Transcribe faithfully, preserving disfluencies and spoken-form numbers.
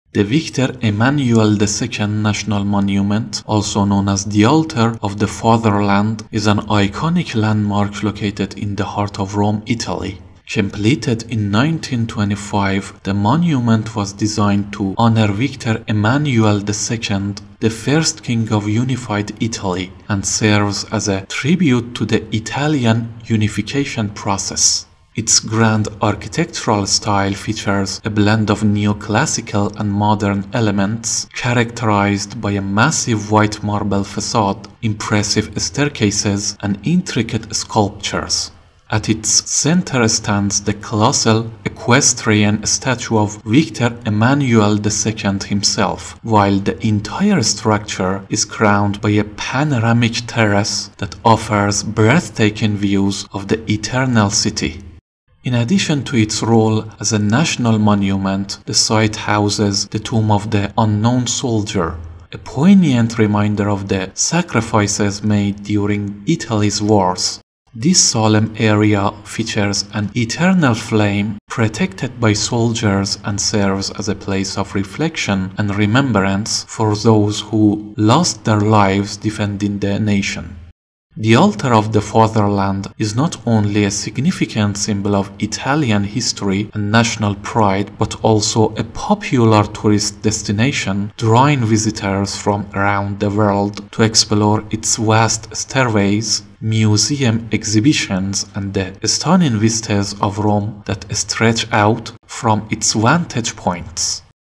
The Victor Emmanuel the Second National Monument, also known as the Altar of the Fatherland, is an iconic landmark located in the heart of Rome, Italy. Completed in nineteen twenty-five, the monument was designed to honor Victor Emmanuel the Second, the first king of unified Italy, and serves as a tribute to the Italian unification process. Its grand architectural style features a blend of neoclassical and modern elements, characterized by a massive white marble facade, impressive staircases, and intricate sculptures. At its center stands the colossal equestrian statue of Victor Emmanuel the Second himself, while the entire structure is crowned by a panoramic terrace that offers breathtaking views of the eternal city. In addition to its role as a national monument, the site houses the tomb of the unknown soldier, a poignant reminder of the sacrifices made during Italy's wars. This solemn area features an eternal flame protected by soldiers and serves as a place of reflection and remembrance for those who lost their lives defending the nation. The Altar of the Fatherland is not only a significant symbol of Italian history and national pride, but also a popular tourist destination, drawing visitors from around the world to explore its vast stairways, museum exhibitions, and the stunning vistas of Rome that stretch out from its vantage points.